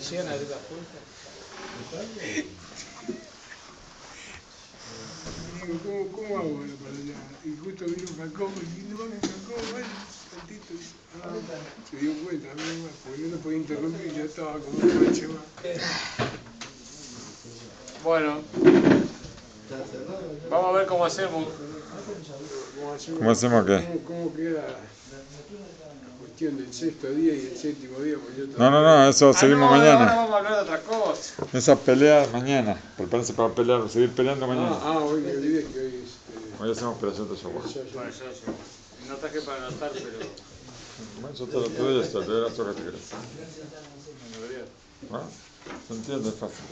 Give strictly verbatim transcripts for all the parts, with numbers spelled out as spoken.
llegan a abrir las puertas. Digo, ¿cómo, ¿cómo hago bueno para allá? Y justo vino Jacobo y no vamos, Jacobo, vaya, tantito. Ah, se dio cuenta, a mí nomás, porque no lo podía interrumpir, ya estaba como un macho más. Bueno, vamos a ver cómo hacemos. ¿Cómo hacemos, ¿Cómo hacemos qué? ¿Cómo, cómo queda la cuestión del sexto día y el séptimo día? Porque yo No, no, no, eso Ah, seguimos no, mañana. ahora vamos a hablar de otra cosa. Esas peleas mañana. Prepárense para pelear, seguir peleando mañana. Ah, ah, hoy me olvidé que hoy es... Eh, Hoy hacemos operación de Shavuot. ya, ya. Bueno, yo, yo no traje para anotar, pero... Bueno, yo te lo doy esto, te doy la soga que te querés. ¿Ah? ¿Se entiende? Es fácil.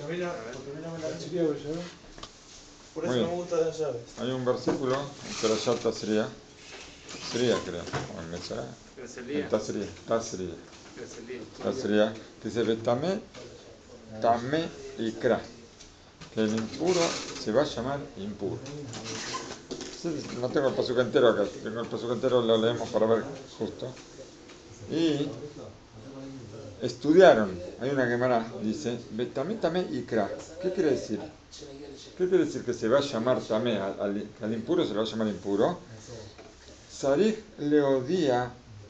Por eso Muy no bien. me gustan las llaves. Hay un versículo, pero ya Tasriya. Tasriya, creo. O en Mesá. En Tasriya. Tasriya. Tasriya. Que dice: Betame, Tame y Kra. Que el impuro se va a llamar impuro. Sí, no tengo el pasuk entero acá. Tengo el pasuk entero, lo leemos para ver justo. Y estudiaron. Hay una Gemara, dice: Betame, Tame y Kra. ¿Qué quiere decir? ¿Qué quiere decir que se va a llamar tamé? Al, al, al impuro se le va a llamar impuro. Sarich leodía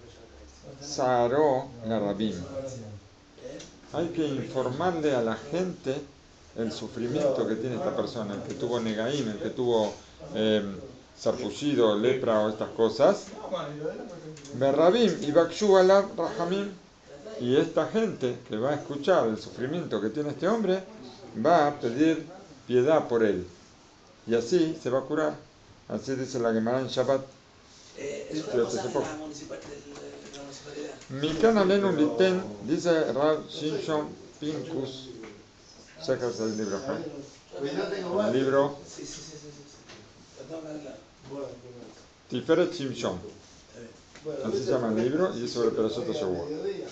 Saro la Rabim. Hay que informarle a la gente el sufrimiento que tiene esta persona, el que tuvo negaim, el que tuvo eh, sarpullido, lepra o estas cosas. Berrabim y Bakshu alab Rahamim. Y esta gente que va a escuchar el sufrimiento que tiene este hombre va a pedir piedad por él. Y así se va a curar. Así dice la Gemara en Shabbat. Eh, es una cosa de la municipalidad. Mikan alenu liten, dice Rav Shimshon Pinkus. Sacas el libro acá. El libro Sí, sí, sí, sí. Tiferet Shimshon. Así se llama el libro y es sobre Perashat Shavuot.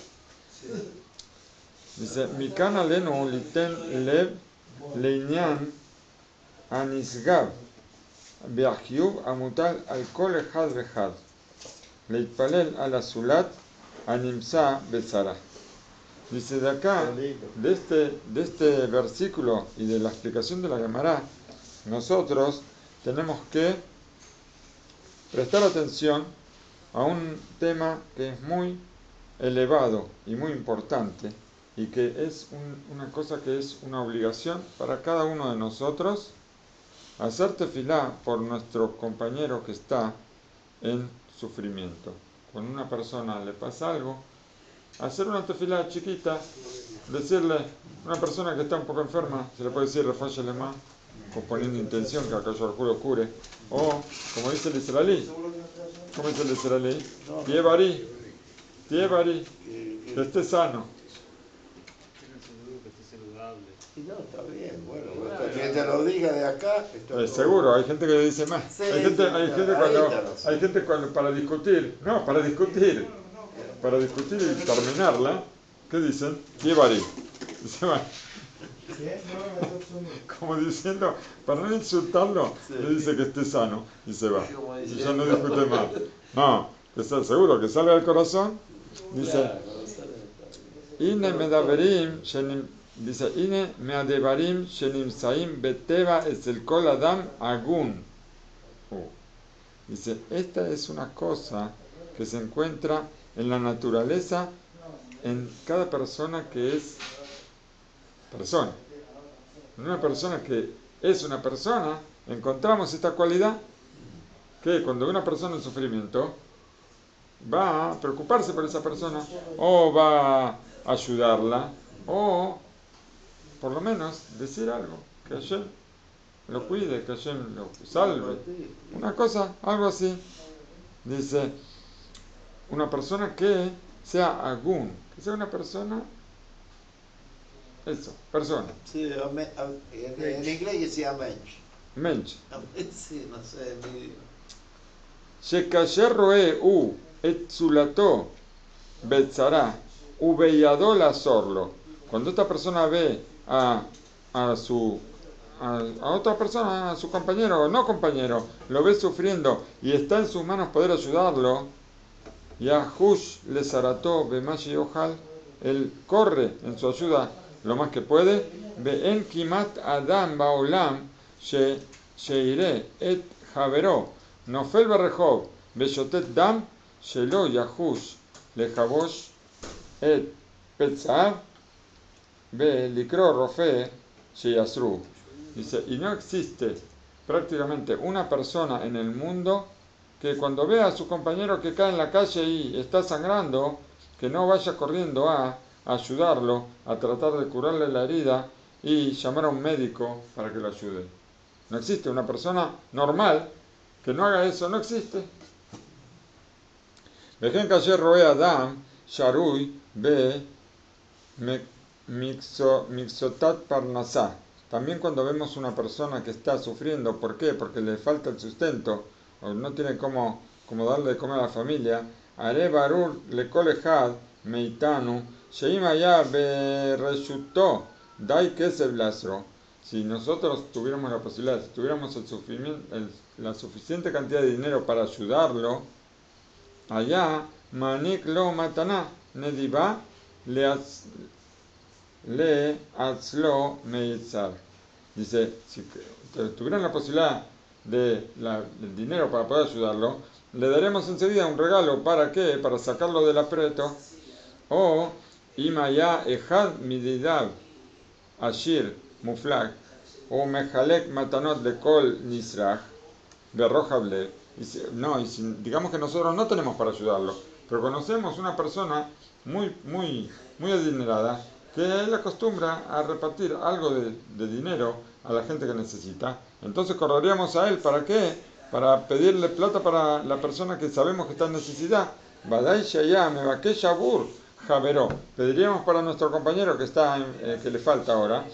Dice: Mikan alenu liten lev leinyan anisgav beachiub amutal al kol echad vechad leitpalel al azulat animsa besara. Dice de acá, de este, de este versículo y de la explicación de la Gemara, nosotros tenemos que prestar atención a un tema que es muy elevado y muy importante y que es un, una cosa que es una obligación para cada uno de nosotros, hacer tefilá por nuestro compañero que está en sufrimiento. Cuando a una persona le pasa algo, hacer una tefilá chiquita, decirle a una persona que está un poco enferma, se le puede decir refalle lema, poniendo intención que aquello al juro cure, o como dice el israelí, ¿cómo dice el israelí? Tiebarí, tiebarí, que esté sano. Y no, está bien, bueno, que te lo diga de acá. Eh, seguro, hay gente que le dice más. Sí, hay gente, sí, hay gente ahí cuando, está, sí. hay gente cuando para discutir, no, para discutir, para discutir y terminarla, ¿qué dicen? Tiebarí. Dice, bueno, como diciendo, para no insultarlo, le dice que esté sano y se va. Y ya no discute más. No, que sea seguro que salga del corazón. Dice, Ine medaverim shenim, dice, Ine meadevarim shenim saim beteva es el kol adam agun. Oh. Dice, esta es una cosa que se encuentra en la naturaleza en cada persona que es persona. En una persona que es una persona, encontramos esta cualidad que cuando una persona en sufrimiento va a preocuparse por esa persona o va a ayudarla o por lo menos decir algo, que Hashem lo cuide, que Hashem lo salve. Una cosa, algo así. Dice, una persona que sea agún, que sea una persona, eso, persona. Sí, ame- am- en, en inglés decía mensch. Mensch. Sí, no sé, mi... Shekasher roe u etzulato betzara u beyado la sorlo. Cuando esta persona ve a, a su a, a otra persona, a su compañero o no compañero, lo ve sufriendo y está en sus manos poder ayudarlo, y a Hush le zarató bemashi ojal, él corre en su ayuda lo más que puede. Ve'en kimat adam ba'olam sheire et javero nofel barrejov beshotet dam shelo yahush lejabosh et petzav be'likro rofe sheyasru. Dice, y no existe prácticamente una persona en el mundo que cuando vea a su compañero que cae en la calle y está sangrando, que no vaya corriendo a ayudarlo, a tratar de curarle la herida y llamar a un médico para que lo ayude. No existe una persona normal que no haga eso, no existe. Vejen kayer roe adam sharui be mixotat parnasá. También cuando vemos una persona que está sufriendo, ¿por qué? Porque le falta el sustento, o no tiene cómo, cómo darle de comer a la familia. Are barur le colejad meitanu sheim allá bereshutó dai kesef lasro. Si nosotros tuviéramos la posibilidad, si tuviéramos el sufrimiento, el, la suficiente cantidad de dinero para ayudarlo, allá manik lo mataná nediva le Le Atzlo Meitzar. Dice, si tuvieran la posibilidad de la, del dinero para poder ayudarlo, le daremos enseguida un regalo. ¿Para qué? Para sacarlo del aprieto. O Imaya Ejad Mididav Ashir Muflag o Mejalek Matanot de Kol Nisrach Berrojable. No, y si, digamos que nosotros no tenemos para ayudarlo, pero conocemos una persona muy, muy, muy adinerada que él acostumbra a repartir algo de, de dinero a la gente que necesita. Entonces correríamos a él, ¿para qué? Para pedirle plata para la persona que sabemos que está en necesidad. Badai Shaya, Mebake Shabur, Javeró. Pediríamos para nuestro compañero que está en, eh, que le falta ahora.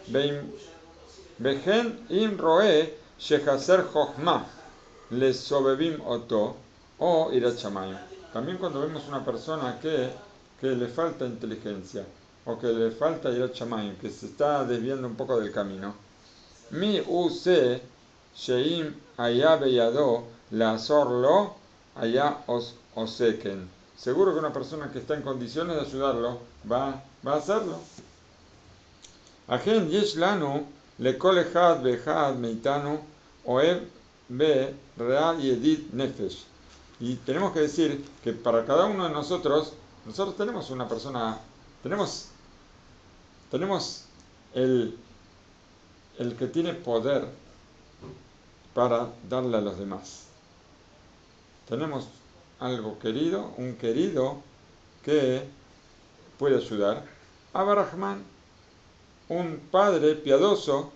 Bejen im roe shehaser jochma le sobebim oto o irachamayim. También cuando vemos una persona que, que le falta inteligencia, o que le falta Yirat Shamayim, que se está desviando un poco del camino. Mi use sheim allá beyado la azorlo allá oseken. Seguro que una persona que está en condiciones de ayudarlo va, va a hacerlo. Ajen yesh lanu le kolehad behad meitanu oev be rea yedid nefesh. Y tenemos que decir que para cada uno de nosotros, nosotros tenemos una persona, tenemos Tenemos el, el que tiene poder para darle a los demás. Tenemos algo querido, un querido que puede ayudar. Abba Rahman, un padre piadoso,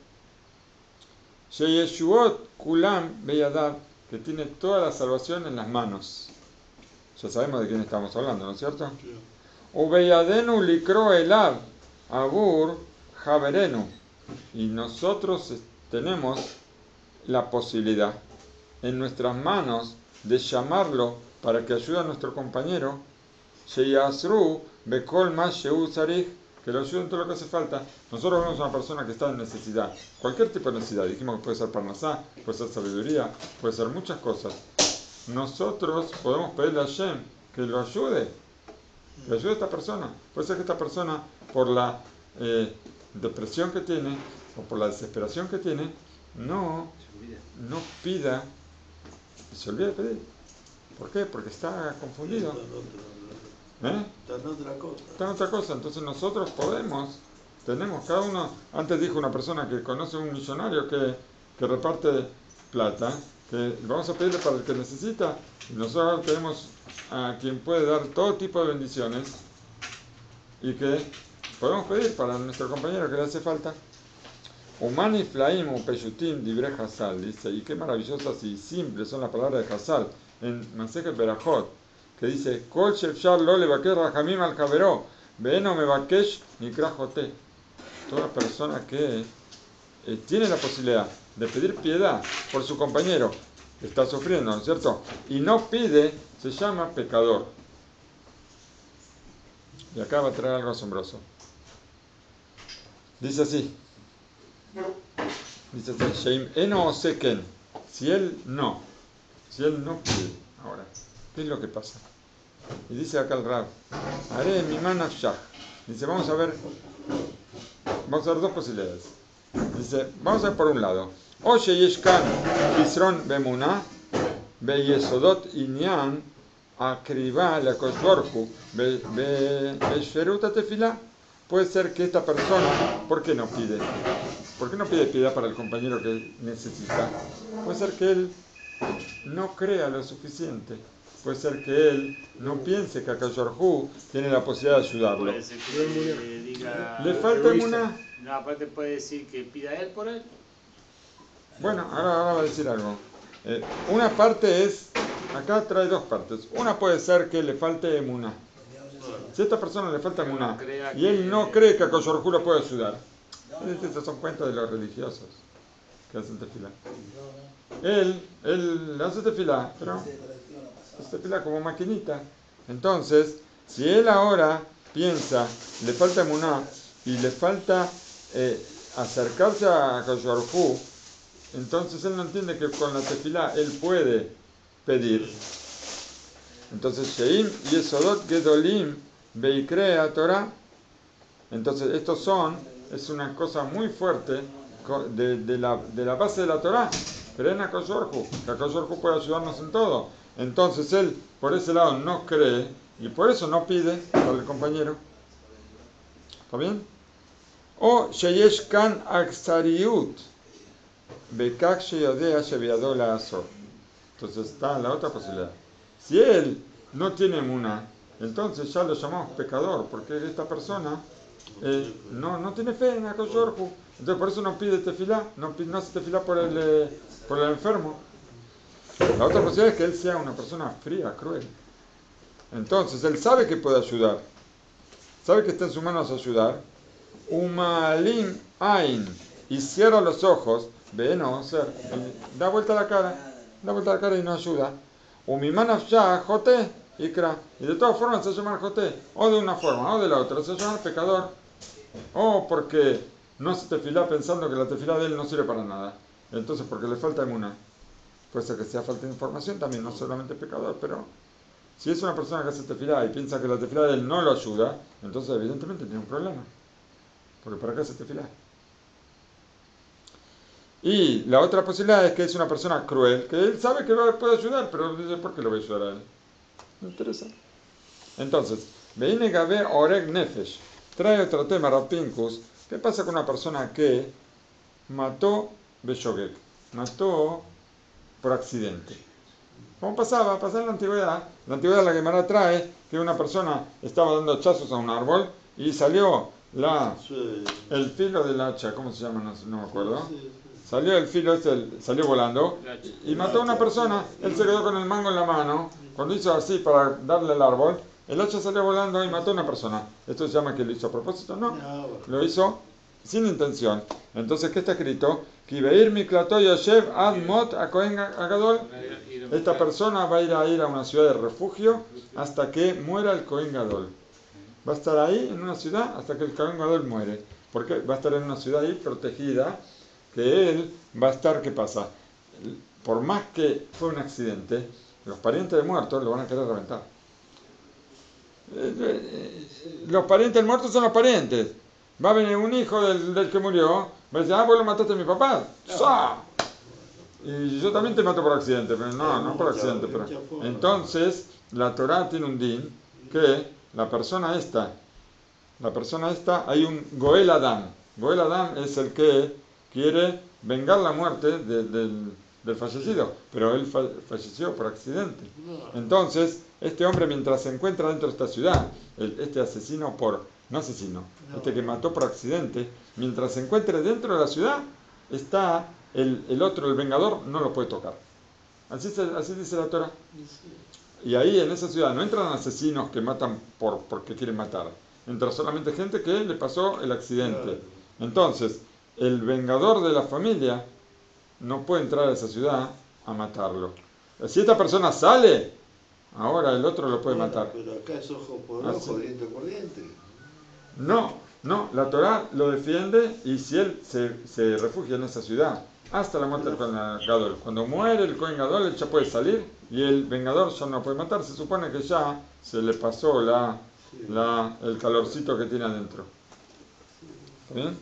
Sheyeshuot Kulam Beyadav, que tiene toda la salvación en las manos. Ya sabemos de quién estamos hablando, ¿no es cierto? Ubeyadenu likro elav Abur Javerenu, y nosotros tenemos la posibilidad en nuestras manos de llamarlo para que ayude a nuestro compañero, Sheyasru Bekol Mash Sheu Sarich, que lo ayude en todo lo que hace falta. Nosotros vemos a una persona que está en necesidad, cualquier tipo de necesidad, dijimos que puede ser parnasá, puede ser sabiduría, puede ser muchas cosas. Nosotros podemos pedirle a Hashem que lo ayude, que ayude a esta persona. Puede ser que esta persona, por la eh, depresión que tiene o por la desesperación que tiene, no, no pida, se olvida de pedir. ¿Por qué? Porque está confundido. ¿Eh? Está en otra cosa. Está en otra cosa. Entonces nosotros podemos, tenemos, cada uno, antes dijo una persona que conoce a un millonario que, que reparte plata, que vamos a pedirle para el que necesita, y nosotros tenemos a quien puede dar todo tipo de bendiciones y que podemos pedir para nuestro compañero que le hace falta. Humani flaim u peyutim dibre Hazal, dice, y qué maravillosas y simples son las palabras de Hazal en Masechet Berajot, que dice, Kol shefshar lo levakesh rahamim al javero, veeno mevakesh nikrajote. Toda persona que eh, tiene la posibilidad de pedir piedad por su compañero que está sufriendo, ¿no es cierto? Y no pide, se llama pecador. Y acá va a traer algo asombroso. Dice así. Dice así, Sheim eno oseken. Si él no, si él no pide, ahora, ¿qué es lo que pasa? Y dice acá el Rab, haré mi manafshach, Dice, vamos a ver, vamos a ver dos posibilidades. Dice, vamos a ver por un lado. O sheyeshkan kisron bemuna beyesodot inyan akriba lakosh borhu beshferuta tefila. Puede ser que esta persona, ¿por qué no pide? ¿Por qué no pide piedad para el compañero que necesita? Puede ser que él no crea lo suficiente. Puede ser que él no piense que Akadosh Baruj Hu tiene la posibilidad de ayudarlo. Puede ser que le diga. Le falta una... No, aparte puede decir que pida él por él. Bueno, ahora, ahora va a decir algo. Eh, una parte es, acá trae dos partes. Una puede ser que le falte emuná. Si a esta persona le falta emuná y él no cree que Akadosh Baruj Hu lo puede ayudar, estos son cuentos de los religiosos que hacen tefilá. Él, él hace tefilá, pero hace tefilá como maquinita. Entonces, si él ahora piensa, le falta emuná y le falta eh, acercarse a Akadosh Baruj Hu, entonces él no entiende que con la tefilá él puede pedir. Entonces, Sheim Yesodot Gedolim Beikrea Torah. Entonces, estos son, es una cosa muy fuerte de, de, la, de la base de la Torah. Cree en Akadosh Baruj Hu, que Akadosh Baruj Hu puede ayudarnos en todo. Entonces, él por ese lado no cree y por eso no pide para el compañero. ¿Está bien? O Sheyesh Kan Aksariut Bekak Sheyodea Sheviadol Asor. Entonces, está la otra posibilidad. Si él no tiene emuná, entonces ya lo llamamos pecador, porque esta persona eh, no, no tiene fe en Akadosh Baruj Hu. Entonces por eso no pide tefilá, no, pide, no hace tefilá por el, eh, por el enfermo. La otra posibilidad es que él sea una persona fría, cruel. Entonces él sabe que puede ayudar, sabe que está en sus manos ayudar. Umalim Ain, y cierra los ojos, ve, no, o sea, da vuelta la cara, da vuelta la cara y no ayuda. Umimanafshah Joté Ikra, y de todas formas se llama Joté, o de una forma o de la otra, se llama pecador, o porque no hace tefilá pensando que la tefilá de él no sirve para nada, entonces porque le falta emuná. Puede ser que sea falta de información también, no solamente pecador, pero si es una persona que hace tefilá y piensa que la tefilá de él no lo ayuda, entonces evidentemente tiene un problema, porque ¿para qué hace tefilá? Y la otra posibilidad es que es una persona cruel, que él sabe que puede ayudar, pero dice, ¿por qué lo voy a ayudar a él? Me interesa. Entonces, Veine Gabe Oreg Nefesh, trae otro tema, Rapinkus. ¿Qué pasa con una persona que mató Beshogek? Mató por accidente. ¿Cómo pasaba? Pasaba en la antigüedad. En la antigüedad la Gemara trae que una persona estaba dando hachazos a un árbol y salió la, el filo del hacha, ¿cómo se llama? No, no me acuerdo. Salió el filo, este, salió volando y mató a una persona. Él se quedó con el mango en la mano. Cuando hizo así para darle al árbol, el hacha salió volando y mató a una persona. ¿Esto se llama que lo hizo a propósito? No, lo hizo sin intención. Entonces, ¿qué está escrito? Kibeir miklato yoshev ad mot a Kohen Gadol. Esta persona va a ir a ir a una ciudad de refugio hasta que muera el Kohen Gadol. Va a estar ahí en una ciudad hasta que el Kohen Gadol muere. Porque va a estar en una ciudad ahí protegida, que él va a estar, ¿qué pasa? Por más que fue un accidente, los parientes del muerto lo van a querer reventar. Los parientes del muerto son los parientes. Va a venir un hijo del, del que murió, va a decir, ah, vos lo mataste a mi papá. ¡Sa! Y yo también te mato por accidente, pero no, no por accidente. Pero... Entonces, la Torá tiene un din que la persona esta, la persona esta, hay un Goel Adam. Goel Adam es el que quiere vengar la muerte de, del, del fallecido, pero él fa falleció por accidente. Entonces, este hombre, mientras se encuentra dentro de esta ciudad, el, este asesino por, no asesino, este que mató por accidente, mientras se encuentre dentro de la ciudad, está el, el otro, el vengador, no lo puede tocar. Así, se, así dice la Torah. Y ahí en esa ciudad no entran asesinos que matan por, porque quieren matar, entra solamente gente que le pasó el accidente. Entonces, el vengador de la familia no puede entrar a esa ciudad a matarlo. Si esta persona sale, ahora el otro lo puede matar. Pero acá es ojo por ojo, diente por diente. No, no, la Torá lo defiende y si él se, se refugia en esa ciudad hasta la muerte del Kohen Gadol. Cuando muere el Kohen Gadol, él ya puede salir y el vengador ya no puede matar. Se supone que ya se le pasó la, la, el calorcito que tiene adentro. ¿Está bien?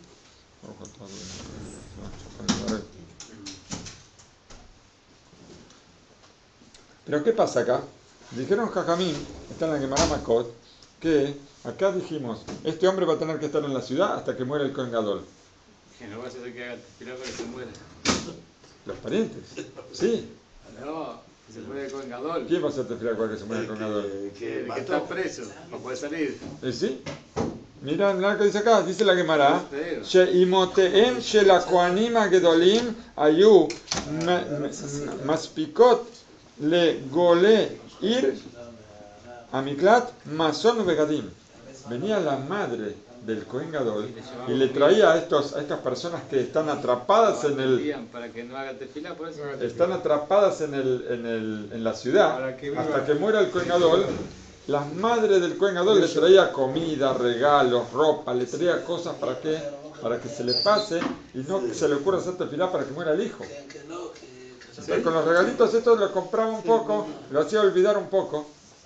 Pero ¿qué pasa acá? Dijeron Jajamín, está en la Gemara Makot, que acá dijimos, este hombre va a tener que estar en la ciudad hasta que muera el Kohen Gadol. Que no vas a hacer que haga tefilá para que se muera. Los parientes. Sí. No, que se muere con Gadol. ¿Quién va a hacer tefilá para que se muera el Kohen Gadol? Que, que El que mató. está preso, no puede salir. ¿Eh, sí? Mira, mira lo que dice acá, dice la Gemara, she'imoteem shel hakohanim hagedolim ayu maspikot le gole ir amiklat mason begadim. Venía la madre del Kohen Gadol y le traía a, estos, a estas personas que están atrapadas en el... Para que no haga tefilá, por eso. Están atrapadas en, el, en, el, en la ciudad Para que viva. hasta que muera el Kohen Gadol. Las madres del Kohen Gadol le traía comida, regalos, ropa, le traía cosas para que, para que se le pase y no que se le ocurra hacer tefilá para que muera el hijo. Que, que no, que, que Entonces, con los regalitos estos lo compraba un poco, lo hacía olvidar un poco.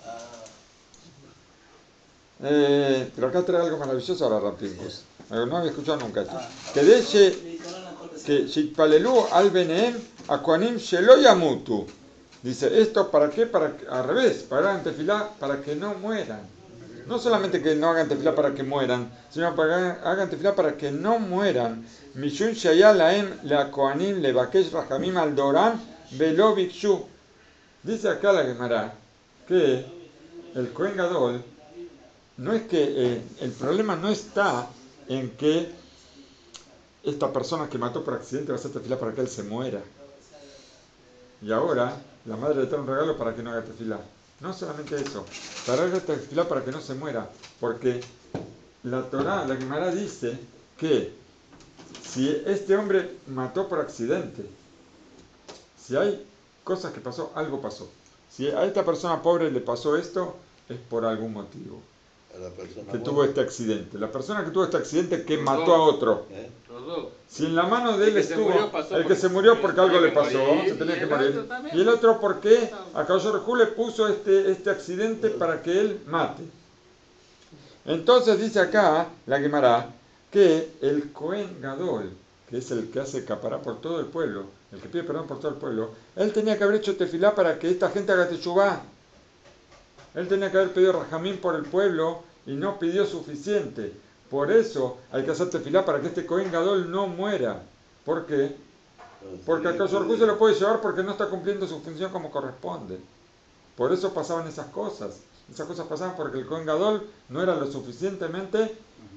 Eh, pero acá trae algo maravilloso ahora Rapinkus. No había escuchado nunca esto. Que deje que Shitpalelu al Beneem Akuanim Shelo Yamutu. Dice, ¿esto para qué? Para que, al revés, para hagan tefilá para que no mueran. No solamente que no hagan tefilá para que mueran, sino para que hagan tefilá para que no mueran. Mishun Shaya Laem La Koanim Levakesh Rahamim Al Doran Velo Bikshu. Dice acá la Gemara que el Kohen Gadol no es que eh, el problema no está en que esta persona que mató por accidente va a hacer tefilá para que él se muera. Y ahora la madre le trae un regalo para que no haga tefilá. No solamente eso, para hacer tefilá para que no se muera, porque la Torá, la Gemara dice que si este hombre mató por accidente, si hay cosas que pasó, algo pasó. Si a esta persona pobre le pasó esto, es por algún motivo. A la persona Que muerta. tuvo este accidente. La persona que tuvo este accidente que Los mató dos. a otro. ¿Eh? Los dos. Si en la mano de El él que se estuvo, murió pasó el que porque se murió porque algo le tenía que pasó, morir, se tenía y que el morir. otro también. Y el otro porque a Kadosh le puso este, este accidente para que él mate. Entonces dice acá la Gemara que el Kohen Gadol, que es el que hace capará por todo el pueblo, el que pide perdón por todo el pueblo, él tenía que haber hecho tefilá para que esta gente haga teshuvá. Él tenía que haber pedido rajamín por el pueblo y no pidió suficiente. Por eso hay que hacer tefilá para que este Kohen Gadol no muera. ¿Por qué? Porque a Kadosh se lo puede llevar porque no está cumpliendo su función como corresponde. Por eso pasaban esas cosas. Esas cosas pasaban porque el Kohen Gadol no era lo suficientemente,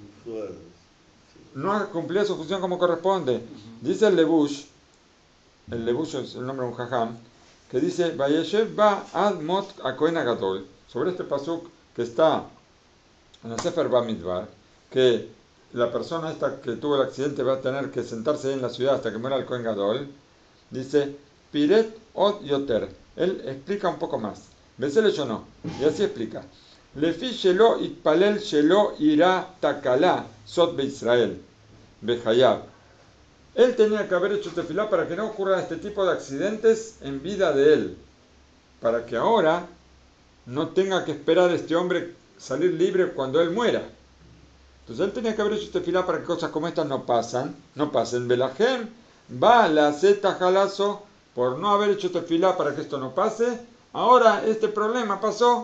no cumplía su función como corresponde. Dice el Lebush, el Lebush es el nombre de un jajam, que dice, Vayeshev ba ad mot a Kohen Gadol, sobre este pasuk que está en el Sefer Bamidbar, que la persona esta que tuvo el accidente va a tener que sentarse en la ciudad hasta que muera el Kohen Gadol, dice, Piret od yoter. Él explica un poco más. Besele yo no. Y así explica. Lefi shelo itpalel shelo ira takala sot be Israel behayab. Él tenía que haber hecho tefilá para que no ocurra este tipo de accidentes en vida de él. Para que ahora no tenga que esperar este hombre salir libre cuando él muera. Entonces él tenía que haber hecho tefilá para que cosas como estas no pasan, no pasen. Belajem va la zeta jalazo por no haber hecho tefilá para que esto no pase. Ahora este problema pasó.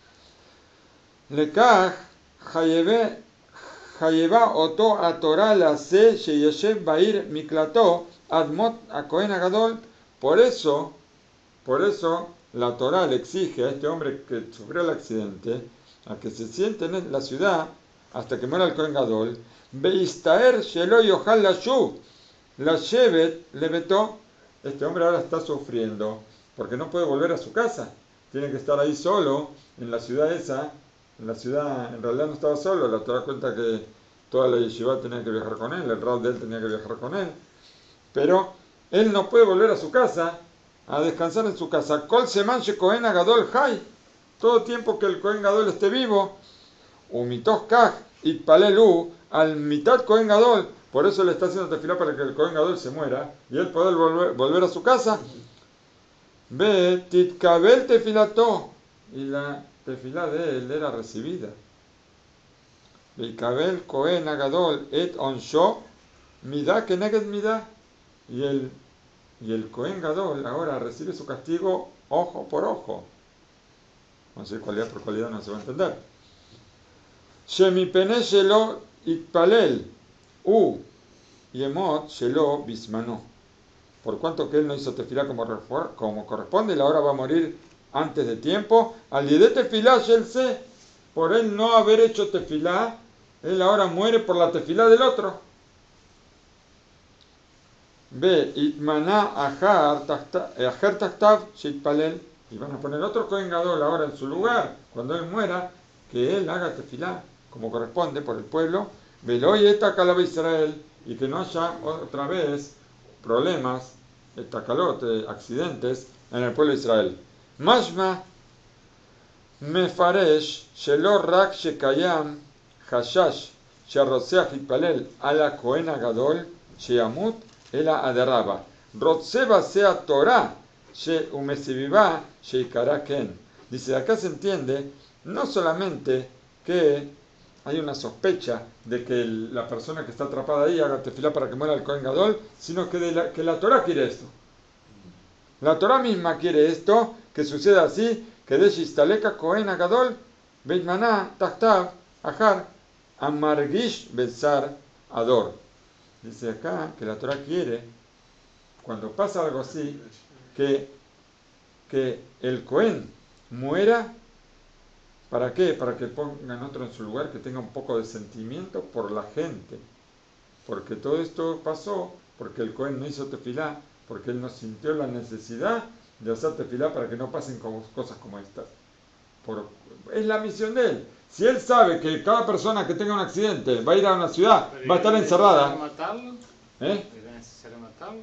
Lekaj hayeva oto a Torah la se sheyeshev bair miklato admot a Kohen Gadol. Por eso, por eso la Torah le exige a este hombre que sufrió el accidente a que se siente en la ciudad hasta que muera el Kohen Gadol. Beistaer shelo yochal lashuv la shevet le vetó. Este hombre ahora está sufriendo porque no puede volver a su casa. Tiene que estar ahí solo, en la ciudad esa. En la ciudad, en realidad no estaba solo. La Torah cuenta que toda la yeshiva tenía que viajar con él. El rab de él tenía que viajar con él. Pero él no puede volver a su casa, a descansar en su casa. Kol seman shekohen gadol hay. Todo tiempo que el Kohen Gadol esté vivo. Umitos kaj itpalelu al mitad Kohen Gadol. Por eso le está haciendo tefilá para que el Kohen Gadol se muera y él pueda volver, volver a su casa. Ve titkabel tefilato. Y la tefilá de él era recibida. Veikabel Kohen Agadol et Onsho, Midá Keneged Midá. Y el, y el Kohen Gadol ahora recibe su castigo ojo por ojo. No sé, cualidad por cualidad no se va a entender. Shemipene Shelo Itpalel U Yemot Shelo Bismano. Por cuanto que él no hizo tefilá como, como corresponde, y ahora va a morir antes de tiempo. Al de tefilá Shel Se, por él no haber hecho tefilá, él ahora muere por la tefilá del otro. Ve Itmaná Ajar Tachtav Sheitpalel. Y van a poner otro Kohen Gadol ahora en su lugar, cuando él muera, que él haga tefilá como corresponde por el pueblo. Veloy Etakalab Israel, y que no haya otra vez problemas, etakalot, accidentes en el pueblo de Israel. Mashma Mefaresh Shelo Rak Shekayam Hashash Sherotzeach Itpalel Ala Kohen Gadol Sheamut Ela Aderraba Rotzeba Sea Torah She Umesiviva Sheikara Ken. Dice, acá se entiende no solamente que hay una sospecha de que el, la persona que está atrapada ahí haga tefilá para que muera el Kohen Gadol, sino que, de la, que la Torah quiere esto. La Torah misma quiere esto, que suceda así, que de Shistaleka Kohen Gadol, Beitmaná, Tachtav, Ajar, Amargish Betsar Ador. Dice acá que la Torah quiere, cuando pasa algo así, que, que el Kohen muera. ¿Para qué? Para que pongan otro en su lugar, que tenga un poco de sentimiento por la gente. Porque todo esto pasó porque el Kohen no hizo tefilá, porque él no sintió la necesidad de hacer tefilá para que no pasen cosas como estas. Por, es la misión de él. Si él sabe que cada persona que tenga un accidente va a ir a una ciudad, va a estar encerrada. ¿Era necesario matarlo? ¿Eh? ¿Era necesario matarlo?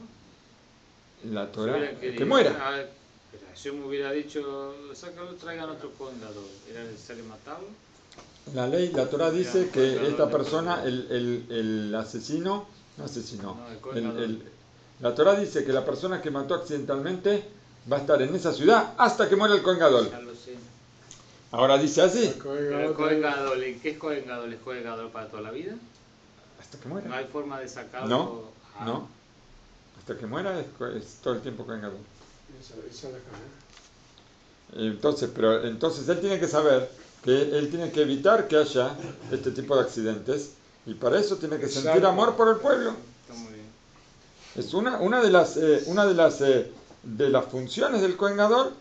La Torah, Si querido, que muera. A ver, yo me hubiera dicho, sácalo, traigan otro Kohen Gadol. ¿Era necesario matarlo? La ley, la Torah dice que esta persona, el, el, el asesino, no asesino, No, el el, el, la Torah dice que la persona que mató accidentalmente va a estar en esa ciudad hasta que muera el Kohen Gadol. Ya lo sé. Ahora dice así, Pero el Kohen Gadol, ¿en qué es Kohen Gadol? ¿Es Kohen Gadol para toda la vida? hasta que No muera. hay forma de sacarlo. No, Ah. no, hasta que muera es, es todo el tiempo Kohen Gadol. Esa, esa es la cara. Entonces, pero entonces él tiene que saber que él tiene que evitar que haya este tipo de accidentes y para eso tiene que sentir Exacto. amor por el pueblo. Está muy bien. Es una, una de las eh, una de las eh, de las funciones del Kohen Gadol.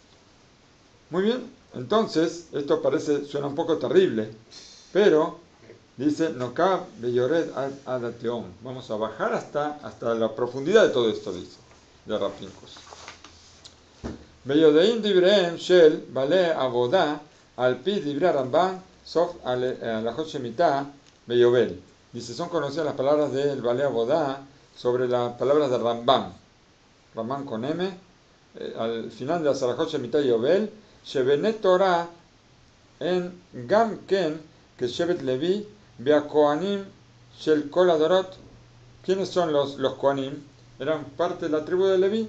Muy bien, entonces esto parece suena un poco terrible, pero dice Nokab Beyored ad Ateom. Vamos a bajar hasta hasta la profundidad de todo esto, dice de Rav Pinkus. Beyodein Dibreem Shel Bale Avodah al pi Dibre Ramban Sof Alajot Shemitah Beyobel. Dice, son conocidas las palabras del Bale Avodah sobre las palabras de Rambam. Rambam con M, eh, al final de la Alajot Shemitah Yobel, Shebenet Torah en Gam Ken, que Shevet Levi, Bea Kohanim Shel Kol Adorot. ¿Quiénes son los, los Kohanim? Eran parte de la tribu de Levi.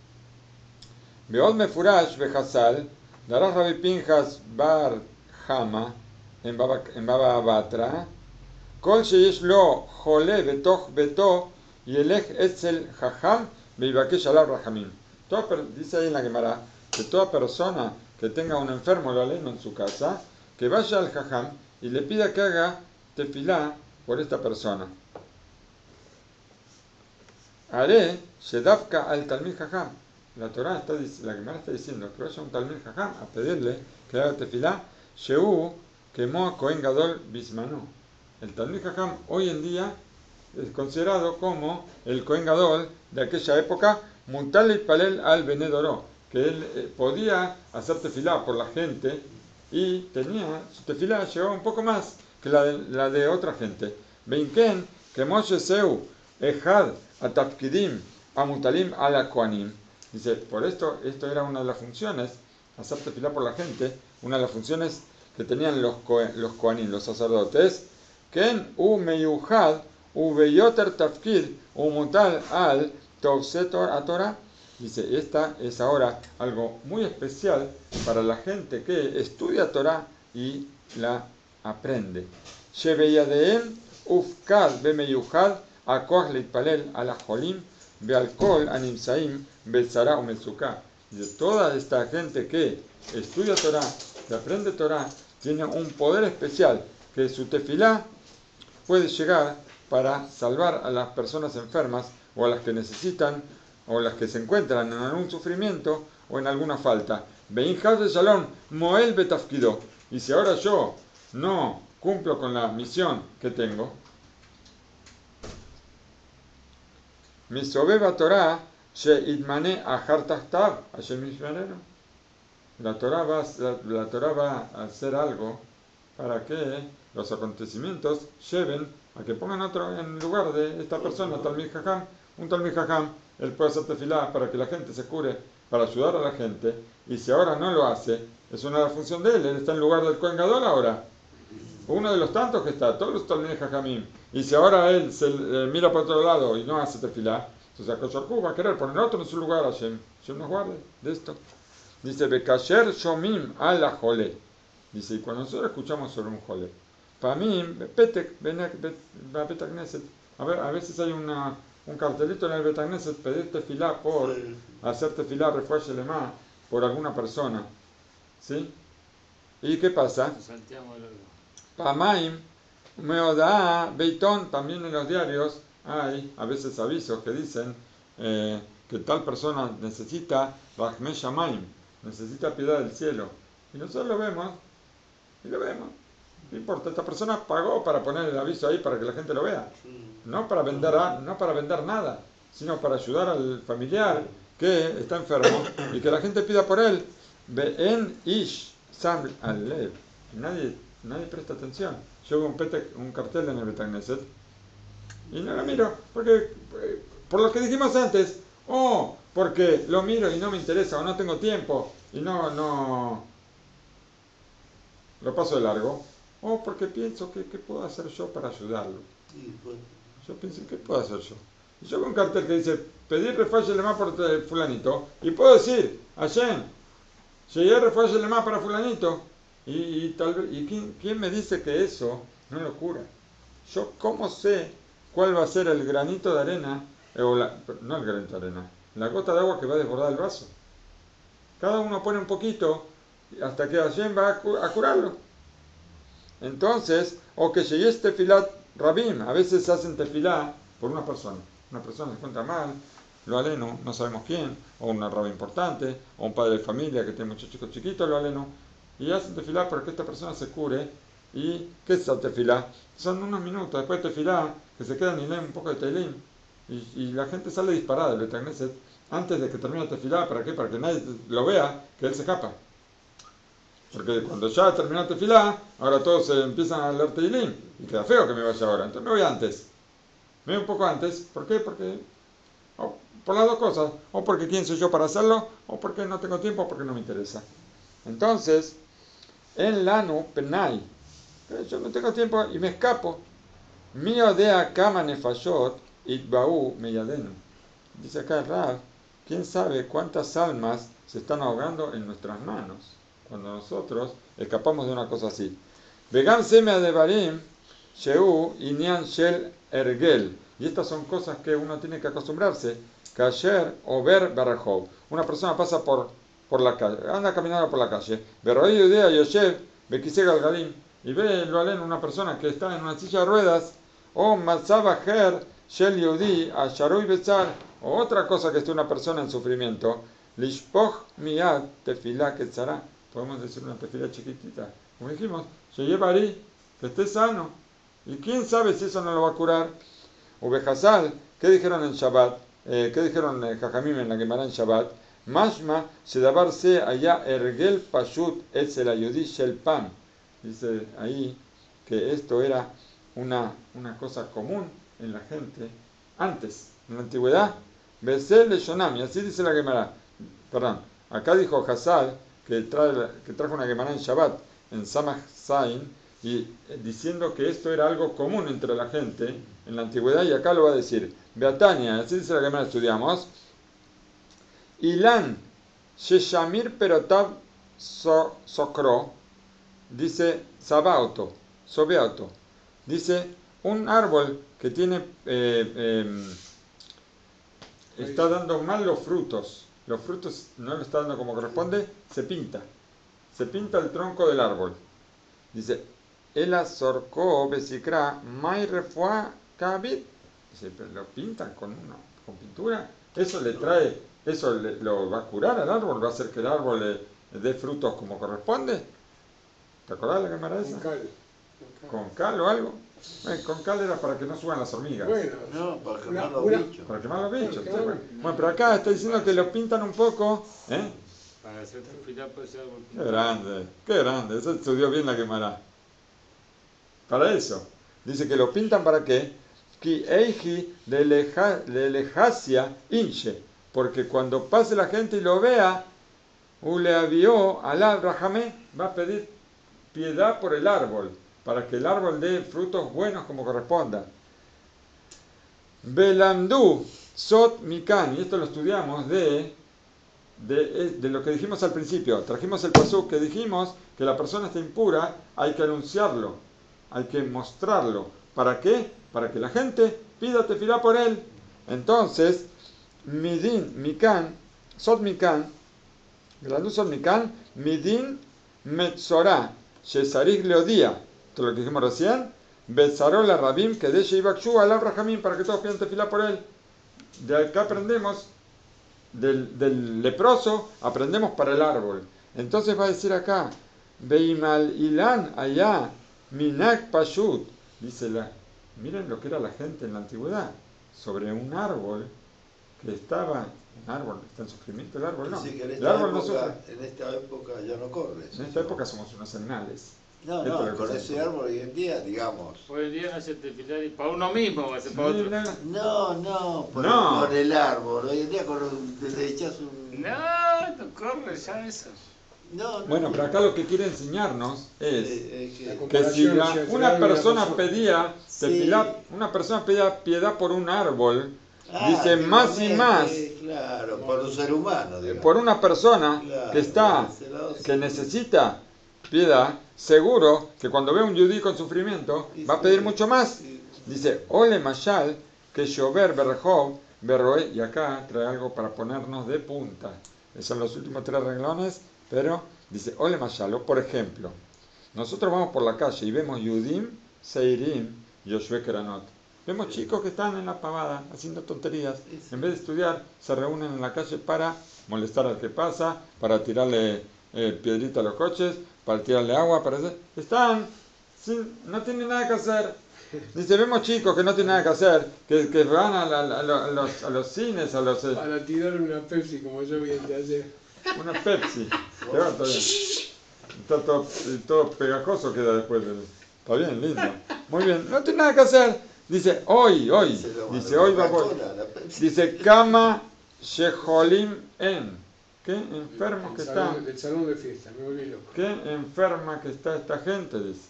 Beod Mefurash Behazal, Darás Rabbi Pinjas Bar Hama, en Baba, en Baba Batra, Kol Sheyesh Lo Jole Betoch Beto, Yelech Etzel Jajam, Beibakesh Alav Rahamim. Dice ahí en la Gemara que toda persona que tenga un enfermo lo aleno en su casa, que vaya al Jajam y le pida que haga tefilá por esta persona. Haré Shedavka al Talmid Jajam. La Torah está, la Gemara está diciendo que vaya un Talmid Jajam a pedirle que haga tefilá, Sheu Kemo Kohen Gadol Bismano. El Talmid Jajam hoy en día es considerado como el Kohen Gadol de aquella época, Mutal Itpalel al Benedoró, que él eh, podía hacer tefilá por la gente y tenía, su tefilá llegaba un poco más que la de, la de otra gente. Veinken, que Moshe Seu, Ejad, Atafkidim, Amutalim ala Kohanim. Dice, por esto, esto era una de las funciones, hacer tefilá por la gente, una de las funciones que tenían los, los Kohanim, los sacerdotes, Ken u meyuhad u beyoter tafkid u mutal al tovsetor a Torah. Dice, esta es ahora algo muy especial para la gente que estudia Torah y la aprende. Shebeyadeem ufkad bemeyuchad akoach leitpalel ala jolim bealkol animsaim betzara umetzuká. De toda esta gente que estudia Torah, que aprende Torah, tiene un poder especial, que su tefilá puede llegar para salvar a las personas enfermas o a las que necesitan o las que se encuentran en algún sufrimiento o en alguna falta. Bein Haz de Shalom, Moel Betafkido. Y si ahora yo no cumplo con la misión que tengo, Misobeba Torah, Sheidmane Ahar Tahtav, Hashem Yishmerenu. La Torah va, la, la Torah va a hacer algo para que los acontecimientos lleven a que pongan otro en lugar de esta persona, Talmid Jajam, un Talmid Jajam, él puede hacer tefilá para que la gente se cure, para ayudar a la gente, y si ahora no lo hace, es una función de él, él está en lugar del Kohen Gadol ahora, uno de los tantos que está, todos los Talmid Jajamim, y si ahora él se eh, mira para otro lado y no hace tefilá, entonces Akash va a querer poner otro en su lugar a Hashem, Hashem nos guarde de esto. Dice, Bekasher Shomim ala Jole. Dice, y cuando nosotros escuchamos sobre un Jole, para mí, Petek, Betagneset, a ver, a veces hay una, un cartelito en el Betagneset, pedir tefilá por, hacer tefilá, refuaje lema, por alguna persona. ¿Sí? ¿Y qué pasa? Pamaim, Meodá, Beitón, también en los diarios hay a veces avisos que dicen eh, que tal persona necesita Rachmei Shamayim, necesita piedad del cielo. Y nosotros lo vemos, y lo vemos. No importa, esta persona pagó para poner el aviso ahí para que la gente lo vea. No para vender, no para vender nada, sino para ayudar al familiar que está enfermo y que la gente pida por él. Be'en ish sam al-lev. Nadie, nadie presta atención. Yo veo un, pete, un cartel en el Betagneset y no lo miro, porque por lo que dijimos antes, o porque lo miro y no me interesa, o no tengo tiempo y no, no lo paso de largo, o porque pienso que qué puedo hacer yo para ayudarlo. Yo pienso, ¿qué puedo hacer yo? Y yo veo un cartel que dice, pedir refuaje lema por fulanito, y puedo decir, Hashem, llegué refuaje lema para fulanito, y, y tal vez, y ¿quién, quién me dice que eso no lo cura? Yo, ¿cómo sé cuál va a ser el granito de arena, eh, o la, no el granito de arena, la gota de agua que va a desbordar el vaso? Cada uno pone un poquito hasta que Hashem va a, cu a curarlo. Entonces, o que llegue este tefilat rabim, a veces se hacen tefilá por una persona. Una persona se encuentra mal, lo aleno, no sabemos quién, o una rabia importante, o un padre de familia que tiene muchos chicos chiquitos, lo aleno, y hacen tefilá para que esta persona se cure. ¿Y qué es el tefilá? Son unos minutos, después de tefilá, que se quedan y leen un poco de Teilim, y, y la gente sale disparada del Betagneset antes de que termine el tefilá. ¿Para qué? Para que nadie lo vea, que él se escapa. Porque cuando ya terminó el tefilá, ahora todos se empiezan a leer Teilim, y queda feo que me vaya ahora, entonces me voy antes. Me voy un poco antes. ¿Por qué? Porque, o por las dos cosas, o porque quién soy yo para hacerlo, o porque no tengo tiempo, o porque no me interesa. Entonces, en Lanu Penay, yo no tengo tiempo y me escapo. Mío de Akama Nefashot Itbau Meyadenu. Dice acá el Rav, ¿quién sabe cuántas almas se están ahogando en nuestras manos cuando nosotros escapamos de una cosa así? Vegam Semea de Barim, Sheu Inyan Shel Ergel. Y estas son cosas que uno tiene que acostumbrarse. Kasher Over Barajov. Una persona pasa por, por la calle, anda caminando por la calle. Berroí Yudea Yoshev, Bekise Galgalim. Y ve lo aleno una persona que está en una silla de ruedas. O Matzava Her Shel Yudi Asharui Bezar. O otra cosa que esté una persona en sufrimiento. Lishpoch Miyad Tefilá Ketzara. Podemos decir una tefilá chiquitita. Como dijimos, Sheyebari, que esté sano. ¿Y quién sabe si eso no lo va a curar? Ubehazal, ¿qué dijeron en Shabbat? Eh, ¿Qué dijeron en Jajamim en la Gemara en Shabbat? Mashma, Shedabar se allá ergel pashut etzel ayudi shel pam. Dice ahí que esto era una, una cosa común en la gente antes, en la antigüedad. Besel le shonam, y así dice la Gemara. Perdón, acá dijo Hazal que, trae, que trajo una Gemara en Shabbat, en Samach Zain, y diciendo que esto era algo común entre la gente en la antigüedad, y acá lo va a decir Beatania, así dice la Gemara, estudiamos Ilan Sheshamir Perotav so, Sokro, dice Sabauto, Sobeauto, dice, un árbol que tiene, eh, eh, está dando mal los frutos, los frutos no lo está dando como corresponde, se pinta, se pinta el tronco del árbol. Dice, el azorcó besikra mai refua kabit. Dice, pero lo pintan con una, con pintura, eso le trae, eso le, lo va a curar al árbol, va a hacer que el árbol le, le dé frutos como corresponde. ¿Te acordás de la cámara esa? Con cal. ¿Con cal o algo? Eh, con cal era para que no suban las hormigas. Bueno, No, para quemar Una- los una- bichos. Para quemar los bichos. Claro. Bueno, bueno, pero acá está diciendo que lo pintan un poco. ¿Eh? Para hacer tefilá puede ser algo. Qué grande, qué grande. Eso estudió bien la quemará. Para eso. Dice que lo pintan para qué. Ki eiji de lejasia inche. Porque cuando pase la gente y lo vea, ule avió alá rahamé, va a pedir piedad por el árbol, para que el árbol dé frutos buenos como corresponda. Belamdu sot mikan, y esto lo estudiamos de, de, de lo que dijimos al principio. Trajimos el pasuk que dijimos que la persona está impura, hay que anunciarlo, hay que mostrarlo. ¿Para qué? Para que la gente pida tefilá por él. Entonces, midin mikan, sot mikan, Belamdu sot mikan, midin metzorah. Shesarig Leodía, esto es lo que dijimos recién, Betzarola Rabim, que de Sheibakshu Alab Rahamim, para que todos pidan tefilá por él. De acá aprendemos, del, del leproso, aprendemos para el árbol. Entonces va a decir acá, Beimal Ilan allá, Minak Pashut, dice la, miren lo que era la gente en la antigüedad, sobre un árbol que estaba, un árbol, está en sufrimiento el árbol, no, Dice que en el esta, árbol no época, sufre. en esta época ya no corre. En esta época somos unos animales. No, Esto es no, lo con que ese se- árbol hoy en día, digamos. Hoy en día no hace tefilá y para uno mismo, va a ser para otro. No, No, no, por, No. por el árbol. Hoy en día con un- le echas un... No, no corre ya eso. No, no. Bueno, pero acá lo que quiere enseñarnos es Eh, eh, La que- que si la- comparación, si una al final persona una pedía Sí. tefilá- una persona pedía piedad por un árbol, Ah, dice más y más antiguamente, Claro, por un ser humano, digamos. por una persona Claro, que está, por ese lado sí. que necesita piedad, seguro que cuando ve un yudí con sufrimiento Sí, va a pedir sí, mucho más. sí. Dice, ole mashal, que llover berrejov, berroe, y acá trae algo para ponernos de punta. Esos son los últimos tres renglones, pero dice, ole mashal, o por ejemplo, nosotros vamos por la calle y vemos yudim, seirim, yoshue keranot. Vemos chicos que están en la pavada haciendo tonterías. En vez de estudiar, se reúnen en la calle para molestar al que pasa, para tirarle eh, piedrita a los coches, para tirarle agua, para hacer... Están, sin, no tienen nada que hacer. Dice, vemos chicos que no tienen nada que hacer, que, que van a, la- a la- a los, a los cines, a los... eh, para tirar una Pepsi como yo vi el de ayer. una Pepsi. Que va, está bien. Está todo, todo pegajoso queda después. De, está bien, lindo. Muy bien, no tiene nada que hacer. Dice, hoy, hoy. Se lo- Dice, la hoy va a... Coca-Cola, la Pepsi. Dice, Kama Sheholim En. Qué enfermos que El están. salón, el salón de fiesta, me volví loco. Qué enferma que está esta gente, dice.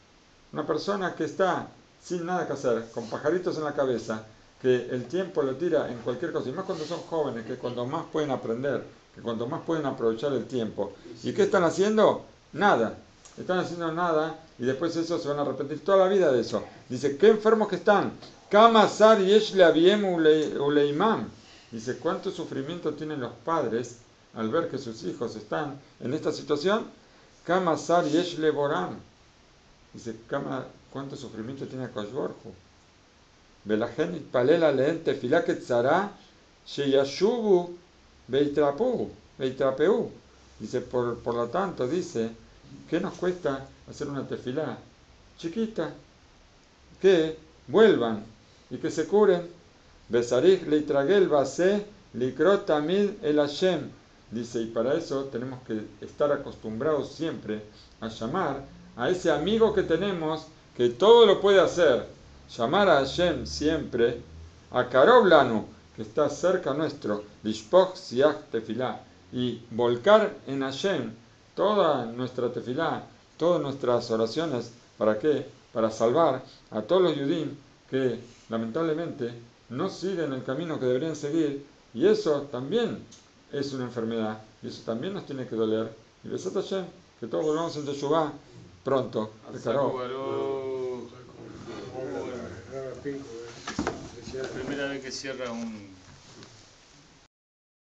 Una persona que está sin nada que hacer, con pajaritos en la cabeza, que el tiempo lo tira en cualquier cosa, y más cuando son jóvenes, que cuando más pueden aprender, que cuando más pueden aprovechar el tiempo. ¿Y qué están haciendo? Nada. Están haciendo nada y después eso se van a arrepentir toda la vida de eso. Dice, qué enfermos que están. Kama sar yesh leaviem uleimam. Dice, ¿cuánto sufrimiento tienen los padres al ver que sus hijos están en esta situación? Kama sar yesh levoram. Dice, Kama, ¿cuánto sufrimiento tiene Akadosh Baruj Hu? Velagen itpalela leen tefilá ketzará sheyashubu veitrapu, veitrapeu. Dice, por, por lo tanto, dice, ¿qué nos cuesta hacer una tefilá chiquita? Que vuelvan y que se curen. Besarich leitragel base likrot tamid el Hashem. Dice, y para eso tenemos que estar acostumbrados siempre a llamar a ese amigo que tenemos, que todo lo puede hacer. Llamar a Hashem siempre, a Karov Lanu, que está cerca nuestro, Lishpoch Siach Tefilá, y volcar en Hashem toda nuestra tefilá, todas nuestras oraciones. ¿Para qué? Para salvar a todos los yudim que lamentablemente no siguen el camino que deberían seguir, y eso también es una enfermedad, y eso también nos tiene que doler. Y besat Hashem, que todos volvamos en Teshuvá pronto. De Karov. Baruch. Pinco, ¿eh? La primera vez que cierra un